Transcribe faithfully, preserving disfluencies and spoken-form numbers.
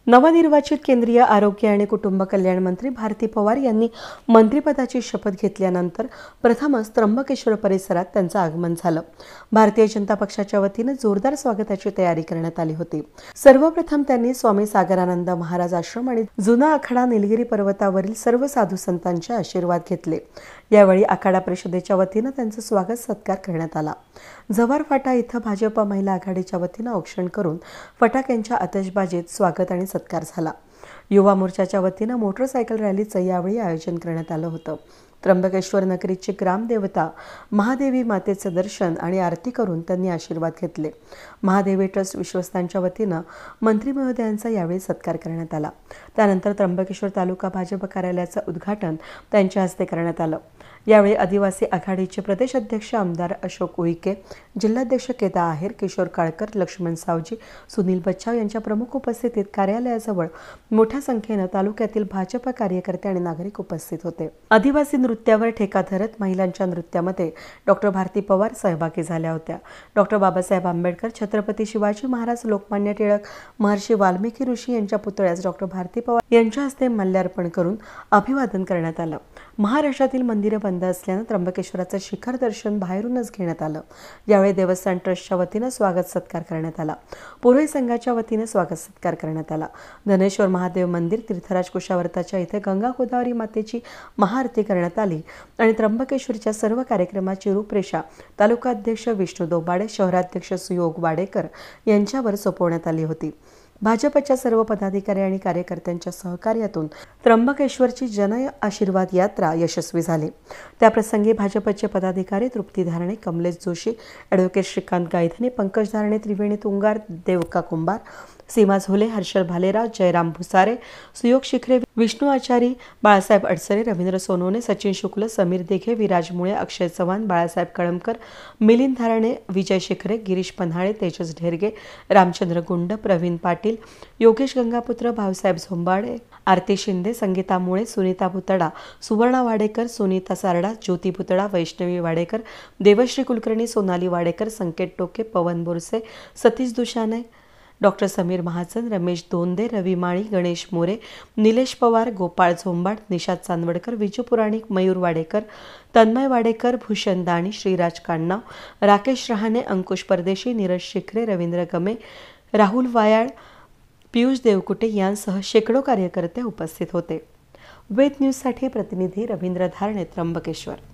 नवनिर्वाचित केंद्रीय आरोग्य आणि कुटुंब कल्याण मंत्री भारती पवार यांनी मंत्रिपदाची शपथ घेतल्यानंतर प्रथमच त्र्यंबकेश्वर परिसरात त्यांचं आगमन झालं। भारतीय जनता पक्षाच्या वतीने जोरदार स्वागताची तयारी करण्यात आली होती। सर्वप्रथम त्यांनी स्वामी सागरानंद महाराज आश्रम आणि जुना आखाडा निलगिरी पर्वतावरील सर्व साधू संतांचे आशीर्वाद घेतले। यावेळी आखाडा परिषदेच्या वतीने त्यांचं स्वागत सत्कार करण्यात आला। जव्हार फाटा इथं भाजप महिला आघाडीच्या वतीने औक्षण करून फटाक्यांच्या आतषबाजीत स्वागत आणि सत्कार झाला। युवा मोर्चाच्या वतीने मोटरसायकल रॅलीचं यावेळी आयोजन करण्यात आलं होतं। त्र्यंबकेश्वर नगरीची ग्रामदेवता महादेवी मातेचे दर्शन आणि आरती करून त्यांनी आशीर्वाद घेतले। महादेवी ट्रस्ट विश्वस्तांच्या वतीने मंत्री महोदयांचा यावेळी सत्कार करण्यात आला। त्यानंतर त्र्यंबकेश्वर तालुका भाजप कार्यालयाचं उद्घाटन त्यांच्या हस्ते करण्यात आलं। यावेळी आदिवासी आघाडीचे प्रदेश अध्यक्ष आमदार अशोक उईके, जिल्हाध्यक्ष केदा आहेर, किशोर काळकर, लक्ष्मण सावजी, सुनील बच्चाव यांच्या प्रमुख उपस्थितीत कार्यालयाजवळ मोठ्या संख्येने तालुक्यातील भाजप कार्यकर्ते आणि नागरिक उपस्थित होते। आदिवासी नृत्यावर ठेका धरत महिलांच्या नृत्यामध्ये डॉक्टर भारती पवार सहभागी झाल्या होत्या। डॉक्टर बाबासाहेब आंबेडकर, छत्रपती शिवाजी महाराज, लोकमान्य टिळक, महर्षी वाल्मिकी ऋषी यांच्या पुतळ्यास डॉक्टर भारती पवार यांच्या हस्ते माल्यार्पण करून अभिवादन करण्यात आलं। महाराष्ट्रातील मंदिरे बंद असल्याने त्र्यंबकेश्वराचं शिखर दर्शन बाहेरूनच घेण्यात आलं। यावेळी देवस्थान ट्रस्टच्या वतीने स्वागत सत्कार करण्यात आला। पुरोहित संघाच्या वतीने स्वागत सत्कार करण्यात आला। धनेश्वर महादेव मंदिर तीर्थराज कुशावर्ताच्या इथे गंगा गोदावरी मातेची महाआरती करण्यात आली आणि त्र्यंबकेश्वरच्या सर्व कार्यक्रमाची रूपरेषा तालुका अध्यक्ष विष्णू दोबाडे, शहराध्यक्ष सुयोग वाडेकर यांच्यावर सोपवण्यात आली होती। भाजपच्या सर्व पदाधिकारी आणि कार्यकर्त्यांच्या सहकार्यातून त्र्यंबकेश्वरची जन आशीर्वाद यात्रा यशस्वी झाली। त्याप्रसंगी भाजपचे पदाधिकारी तृप्ती धारणे, कमलेश जोशी, ॲडव्होकेट श्रीकांत गायधनी, पंकज धारणे, त्रिवेणी तुंगार, देवका कुंभार, सीमा झोले, हर्षल भालेराव, जयराम भुसारे, सुयोग शिखरे, विष्णू आचारी, बाळासाहेब अडसरे, रवींद्र सोनवणे, सचिन शुक्ल, समीर देघे, विराज मुळे, अक्षय चव्हाण, बाळासाहेब कळमकर, मिलिंद धारणे, विजय शिखरे, गिरीश पन्हाळे, तेजस ढेरगे, रामचंद्र गुंड, प्रवीण पाटील, योगेश गंगापुत्र, भाऊसाहेब झोंबाडे, आरती शिंदे, संगीता मुळे, सुनीता पुतळा, सुवर्णा वाडेकर, सुनीता सारडा, ज्योती पुतळा, वैष्णवी वाडेकर, देवश्री कुलकर्णी, सोनाली वाडेकर, संकेत टोके, पवन बोरसे, सतीश दुशाने, डॉक्टर समीर महाजन, रमेश दोंदे, रवी माळी, गणेश मोरे, निलेश पवार, गोपाळ झोंबाड, निशाद चांदवडकर, विजू पुराणिक, मयूर वाडेकर, तन्मय वाडेकर, भूषण दाणी, श्रीराज काण्णाव, राकेश रहाणे, अंकुश परदेशी, नीरज शिखरे, रवींद्र गमे, राहुल वायाळ, पियुष देवकुटे यांसह शेकडो कार्यकर्ते उपस्थित होते। वेद न्यूजसाठी प्रतिनिधी रवींद्र धारणे, त्र्यंबकेश्वर।